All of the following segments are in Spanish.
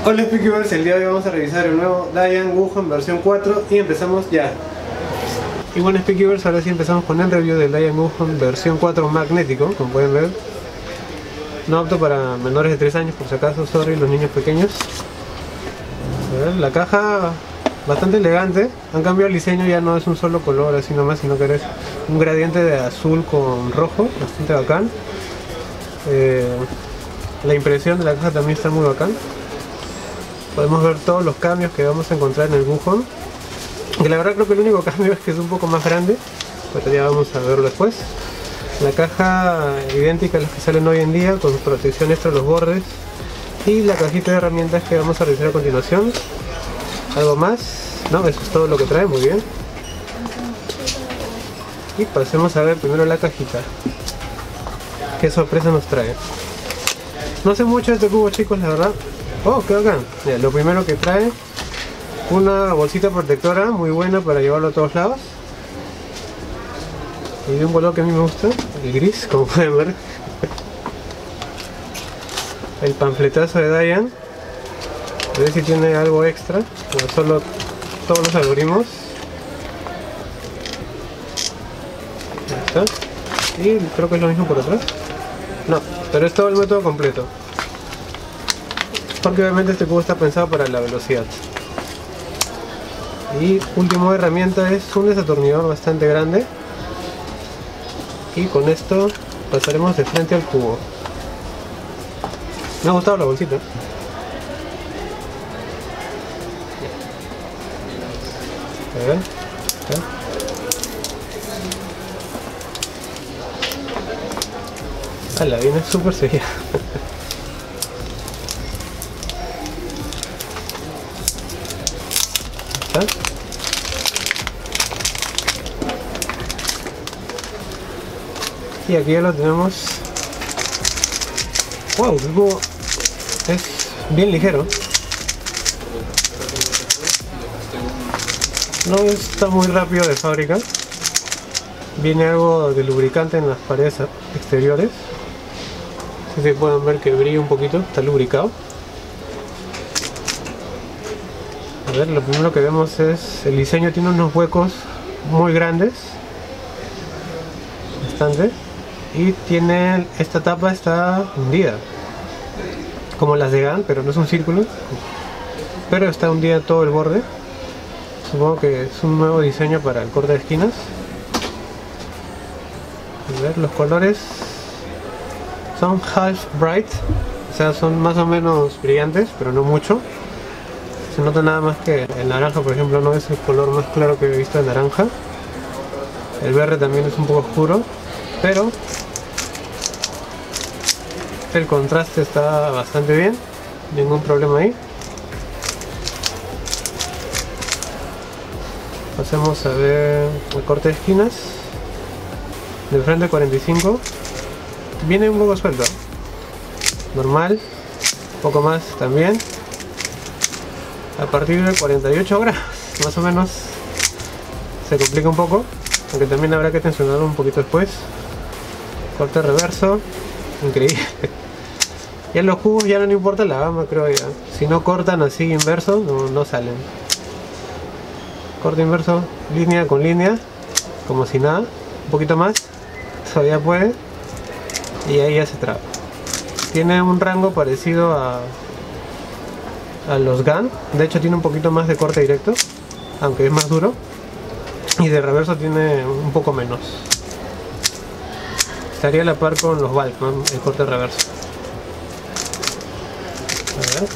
Hola Speakyverse, el día de hoy vamos a revisar el nuevo Dayan Wuhan versión 4 y empezamos ya. Y bueno Speakyverse, ahora sí empezamos con el review del Dayan Wuhan versión 4 magnético, como pueden ver. No apto para menores de 3 años por si acaso, sorry los niños pequeños. A ver, la caja bastante elegante, han cambiado el diseño, ya no es un solo color así nomás, sino que es un gradiente de azul con rojo, bastante bacán. La impresión de la caja también está muy bacán. Podemos ver todos los cambios que vamos a encontrar en el Wuhan, que la verdad creo que el único cambio es que es un poco más grande, pero ya vamos a verlo después. La caja idéntica a las que salen hoy en día, con protección extra a los bordes, y la cajita de herramientas que vamos a revisar a continuación. ¿Algo más? No, eso es todo lo que trae, muy bien. Y pasemos a ver primero la cajita. ¿Qué sorpresa nos trae? No sé mucho de este cubo, chicos, la verdad. Oh, qué bacán. Ya, lo primero que trae, una bolsita protectora muy buena para llevarlo a todos lados. Y de un color que a mí me gusta, el gris, como pueden ver. El panfletazo de Dayan. A ver si tiene algo extra, no solo todos los algoritmos. Ahí está. Y creo que es lo mismo por atrás. No, pero es todo el método completo. Porque obviamente este cubo está pensado para la velocidad. Y última herramienta es un desatornillador bastante grande. Y con esto pasaremos de frente al cubo. Me ha gustado la bolsita. A ver. La viene súper seguida. Y aquí ya lo tenemos. Wow, el cubo es bien ligero. No está muy rápido de fábrica. Viene algo de lubricante en las paredes exteriores. Así que pueden ver que brilla un poquito, está lubricado. A ver, lo primero que vemos es el diseño, tiene unos huecos muy grandes, bastante, y tiene esta tapa está hundida, como las de GAN, pero no es un círculo, pero está hundida todo el borde. Supongo que es un nuevo diseño para el corte de esquinas. A ver, los colores son half bright, o sea, son más o menos brillantes, pero no mucho. Se nota nada más que el naranja, por ejemplo, no es el color más claro que he visto de naranja. El verde también es un poco oscuro, pero el contraste está bastante bien, ningún problema ahí. Pasemos a ver el corte de esquinas. De frente 45. Viene un poco suelto. Normal. Un poco más también. A partir de 48 grados, más o menos, se complica un poco. Aunque también habrá que tensionarlo un poquito después. Corte reverso. Increíble. Ya los cubos ya no importa la gama, creo ya. Si no cortan así inverso, no salen. Corte inverso, línea con línea, como si nada, un poquito más, todavía puede, y ahí ya se traba. Tiene un rango parecido a los GAN, de hecho tiene un poquito más de corte directo, aunque es más duro, y de reverso tiene un poco menos. Estaría a la par con los Valkman, el corte reverso. A ver.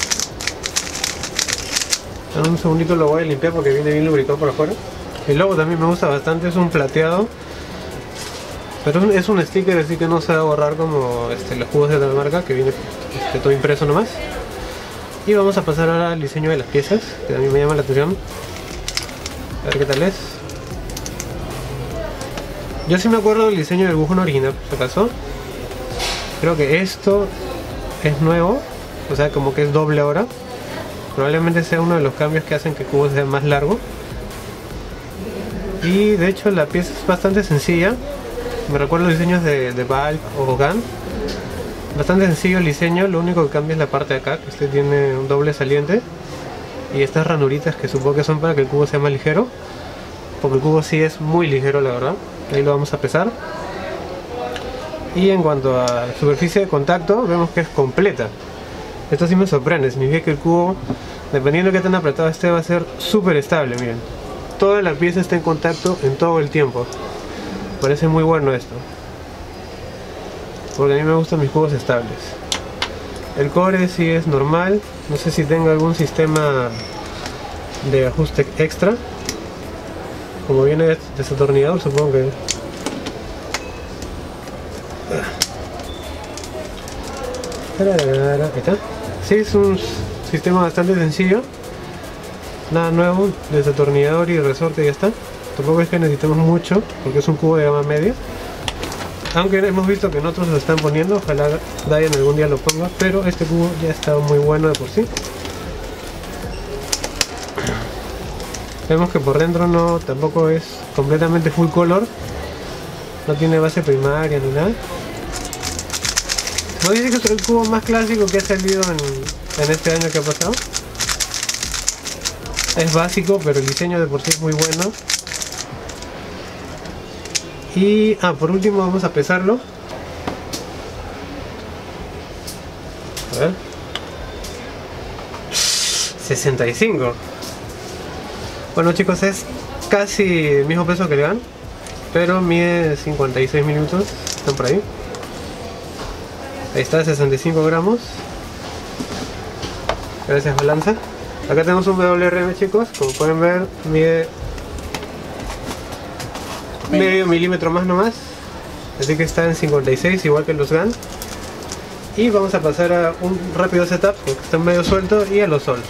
En un segundito lo voy a limpiar porque viene bien lubricado por afuera. El logo también me gusta bastante, es un plateado, pero es un sticker, así que no se va a borrar como los cubos de la marca, que viene todo impreso nomás. Y vamos a pasar ahora al diseño de las piezas, que a mí me llama la atención. A ver qué tal es. Yo sí me acuerdo del diseño del Wuhan original, por si acaso. Creo que esto es nuevo, o sea, como que es doble ahora. Probablemente sea uno de los cambios que hacen que el cubo sea más largo. Y de hecho la pieza es bastante sencilla. Me recuerdo los diseños de Valve o GAN. Bastante sencillo el diseño, lo único que cambia es la parte de acá, que este tiene un doble saliente. Y estas ranuritas que supongo que son para que el cubo sea más ligero. Porque el cubo sí es muy ligero, la verdad. Ahí lo vamos a pesar. Y en cuanto a superficie de contacto, vemos que es completa. Esto sí me sorprende, significa que el cubo, dependiendo de qué tan apretado esté, va a ser súper estable, miren. Toda la pieza está en contacto en todo el tiempo. Parece muy bueno esto, porque a mí me gustan mis cubos estables. El cobre sí es normal, no sé si tenga algún sistema de ajuste extra. Como viene desatornillador, supongo que... Ahí está. Sí, es un sistema bastante sencillo. Nada nuevo, desatornillador y resorte y ya está. Tampoco es que necesitemos mucho, porque es un cubo de gama media. Aunque hemos visto que en otros lo están poniendo, ojalá Dayan algún día lo ponga, pero este cubo ya está muy bueno de por sí. Vemos que por dentro no, tampoco es completamente full color. No tiene base primaria ni nada. No dice que es el cubo más clásico que ha salido en este año que ha pasado. Es básico, pero el diseño de por sí es muy bueno. Y por último vamos a pesarlo. A ver. 65. Bueno chicos, es casi el mismo peso que el GAN, pero mide 56 minutos, están por ahí. Ahí está, 65 gramos. Gracias balanza. Acá tenemos un WRM chicos, como pueden ver mide medio milímetro más nomás, así que está en 56 igual que los GAN. Y vamos a pasar a un rápido setup porque está medio suelto y a los sols.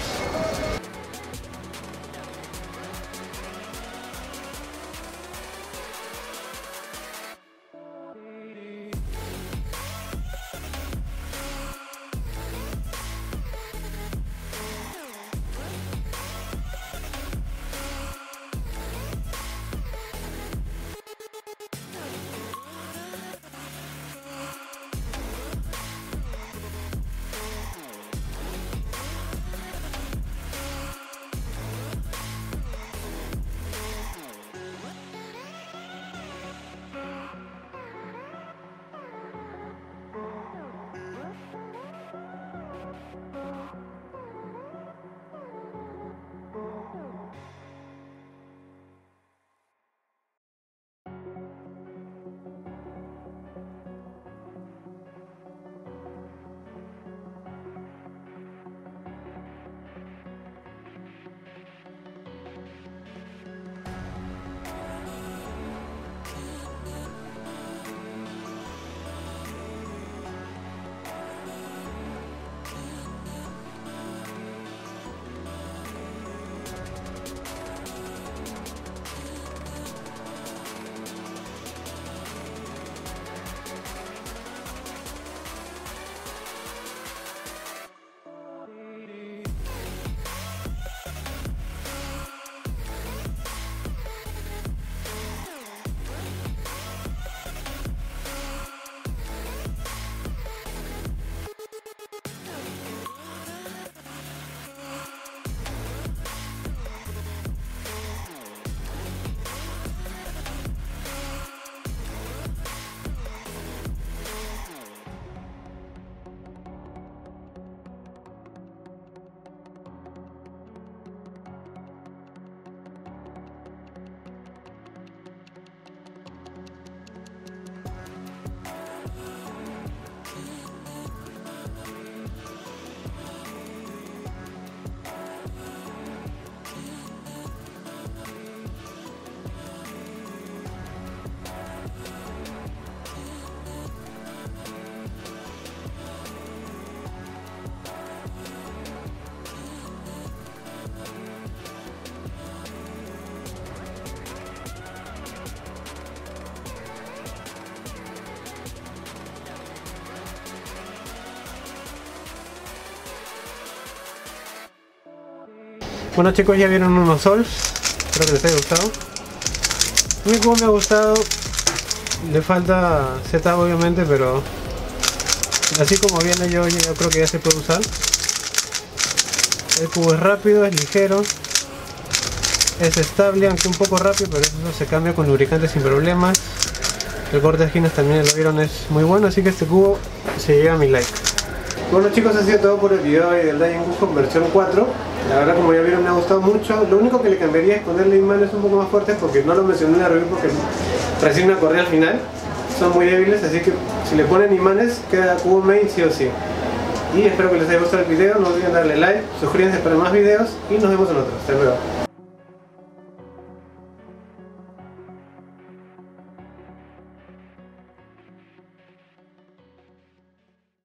Bueno chicos, ya vieron unos sols, espero que les haya gustado. A mí como me ha gustado, le falta setup obviamente, pero Así como viene yo creo que ya se puede usar. El cubo es rápido, es ligero, es estable, aunque un poco rápido, pero eso se cambia con lubricante sin problemas. El corte de esquinas también lo vieron, es muy bueno, así que este cubo se lleva mi like. Bueno chicos, ha sido todo por el video del Dying Wukong versión 4. La verdad, como ya vieron, me ha gustado mucho. Lo único que le cambiaría es ponerle imanes un poco más fuertes, porque no lo mencioné en la review porque recién me acordé al final. Son muy débiles, así que si le ponen imanes queda cubo main sí o sí. Y espero que les haya gustado el video, no olviden darle like, suscríbanse para más videos y nos vemos en otro. Hasta luego.